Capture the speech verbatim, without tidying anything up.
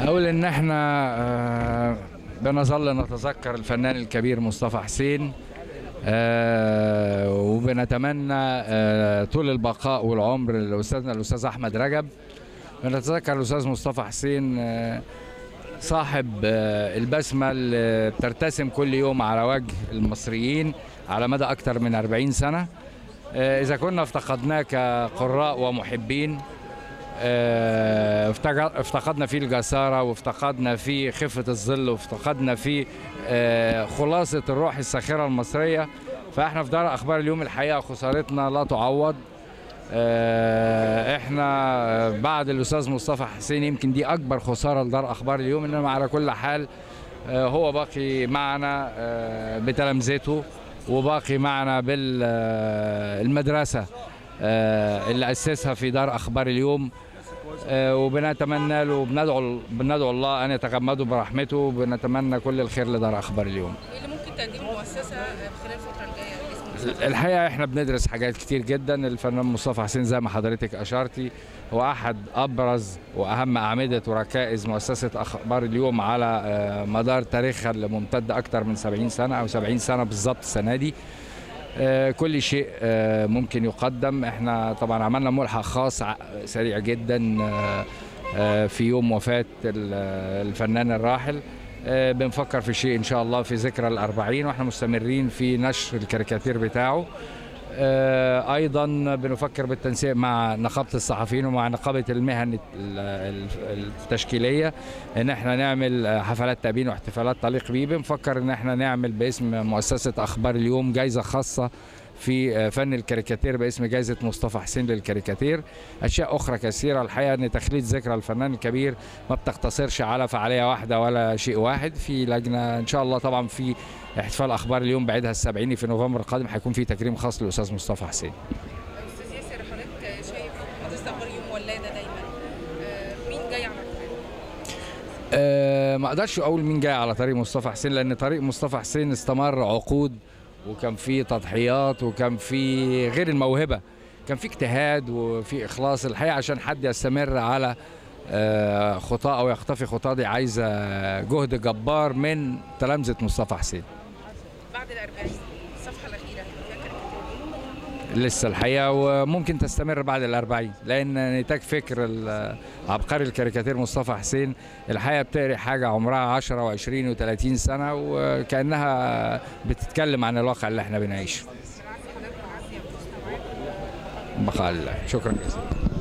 أقول إن إحنا آه، بنظل نتذكر الفنان الكبير مصطفى حسين، آه، وبنتمنى آه، طول البقاء والعمر لأستاذنا الأستاذ أحمد رجب. بنتذكر الأستاذ مصطفى حسين آه، صاحب آه، البسمة اللي بترتسم كل يوم على وجه المصريين على مدى أكثر من أربعين سنة. آه، إذا كنا افتقدناه كقراء ومحبين، آه، افتقدنا فيه الجسارة، وافتقدنا فيه خفة الظل، وافتقدنا فيه آه، خلاصة الروح الساخرة المصرية. فاحنا في دار أخبار اليوم الحقيقة خسارتنا لا تعوض. آه، احنا بعد الأستاذ مصطفى حسين يمكن دي أكبر خسارة لدار أخبار اليوم، إنما على كل حال آه، هو باقي معنا آه، بتلامذته، وباقي معنا بالمدرسة اللي أسسها في دار أخبار اليوم. آه، وبنتمنى له وبندعو بندعو الله أن يتغمده برحمته، وبنتمنى كل الخير لدار أخبار اليوم. ايه اللي ممكن تقدمه المؤسسه خلال الفتره الجايه باسم مصطفى؟ الحقيقة احنا بندرس حاجات كتير جدا. الفنان مصطفى حسين زي ما حضرتك أشرتي هو أحد أبرز وأهم أعمدة وركائز مؤسسة أخبار اليوم على آه، مدار تاريخها اللي ممتد أكثر من سبعين سنة أو سبعين سنة بالظبط السنة دي. آه، كل شيء آه، ممكن يقدم. احنا طبعا عملنا ملحق خاص سريع جدا آه، آه، في يوم وفاة الفنان الراحل. آه، بنفكر في شيء ان شاء الله في ذكرى الأربعين، واحنا مستمرين في نشر الكاريكاتير بتاعه. آه، ايضا بنفكر بالتنسيق مع نقابه الصحفيين ومع نقابه المهن التشكيليه ان احنا نعمل حفلات تأبين واحتفالات تليق بيه. بنفكر ان احنا نعمل باسم مؤسسه اخبار اليوم جائزه خاصه في فن الكاريكاتير باسم جائزة مصطفى حسين للكاريكاتير. أشياء أخرى كثيرة. الحقيقة أن تخليد ذكرى الفنان الكبير ما بتقتصرش على فعالية واحدة ولا شيء واحد. في لجنة إن شاء الله طبعا في احتفال أخبار اليوم بعيدها السبعيني في نوفمبر القادم هيكون في تكريم خاص للأستاذ مصطفى حسين. استاذ ياسر، حضرتك شايف مؤسسه اخبار اليوم ولاده دايما، آه، مين جاي على الطريق؟ أه ما اقدرش اقول مين جاي على طريق مصطفى حسين، لان طريق مصطفى حسين استمر عقود، وكان في تضحيات، وكان في غير الموهبه كان في اجتهاد وفي اخلاص. الحقيقه عشان حد يستمر على أه خطاه او يختفي خطاه دي عايزه جهد جبار من تلامذه مصطفى حسين. بعد الأربعين الصفحه الاخيره فيها كاريكاتير؟ لسه الحقيقه، وممكن تستمر بعد الأربعين، لان نتاج فكر عبقري الكاريكاتير مصطفى حسين الحقيقه بتقري حاجه عمرها عشرة وعشرين وثلاثين سنه، وكانها بتتكلم عن الواقع اللي احنا بنعيشه. بقى الله. شكرا جزيلا.